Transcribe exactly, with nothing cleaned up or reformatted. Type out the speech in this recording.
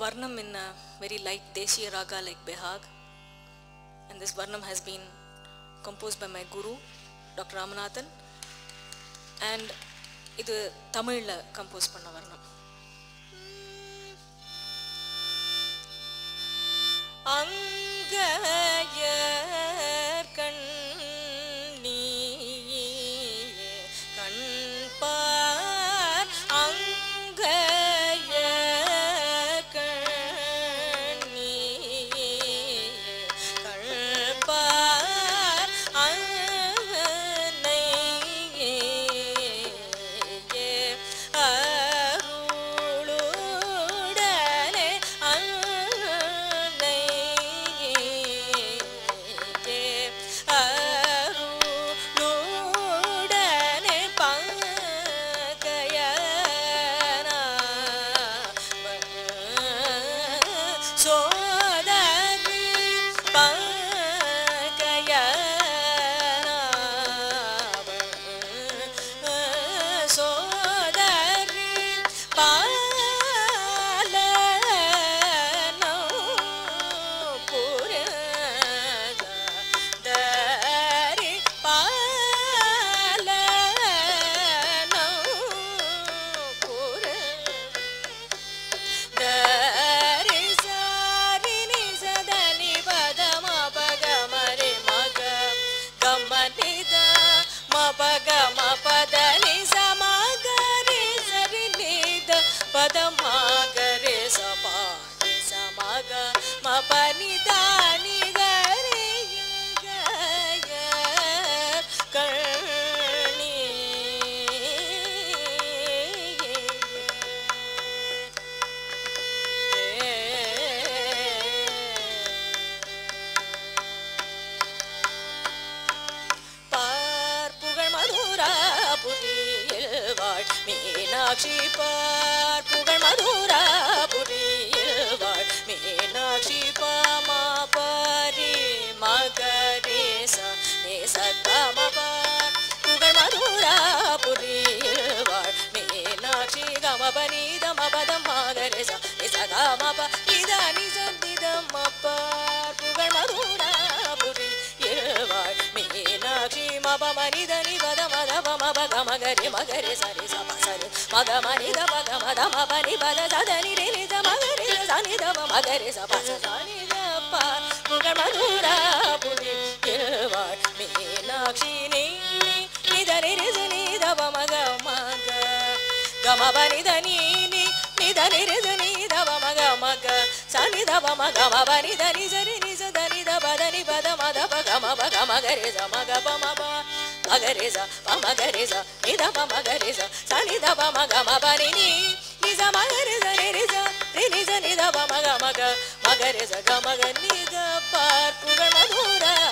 varnam in a very light Desiya raga like Behag, and this varnam has been composed by my guru, Doctor Ramanathan, and idu Tamil la compose panna varnam. Angayar kanni kanpar angayar kanni kanpar annai aruludane annai aruludane pangayana sodari pangayana sodari palana puraga dari palana puraga dari sari ni sadani padama pagamare maga gamanida mapaga mapadani samagare sari nida padama gare sapani samaga mapanidani gare gaya karni பார்ப்புகள் மதுராபுரியில் வாழ் மீனாட்சி பார்ப்புகள் மதுராபுரியில் வாழ் மீனாட்சி பாமா பரி மகரேச நேசத்தம பார்ப்புகள் மதுராபுரியில் வாழ் மீனாட்சி கமபனித மபதம் மகரேச நிசகமப நித நிச நிதம பார்ப்புகள் மதுராபுரியில் வாழ் மீனாட்சி மபமனித நிபத மதப மபக மகரி மகரி சரி சப சரி மக மனித பக மத மபனி பத சதனி நித மகரி சனிதப மகரி சப சனித புகழ் மதுராபுரி வாழ் மீனாட்சி நீ நிதரி நிதப மக மக கமபனித நீ நித நித நிதப மக மக சனிதப மக மபனித நிசரி நிசத நித பத நிபத மத பக மபக மகரி ச மக பமப மகரிச பமகரிச நித பமகரிச சனித பமக மபனி நீ நிச மகரிச நிரிச நிரிச நித பமக மக மகரிச கமக நித பார்ப்புகள் மதுரா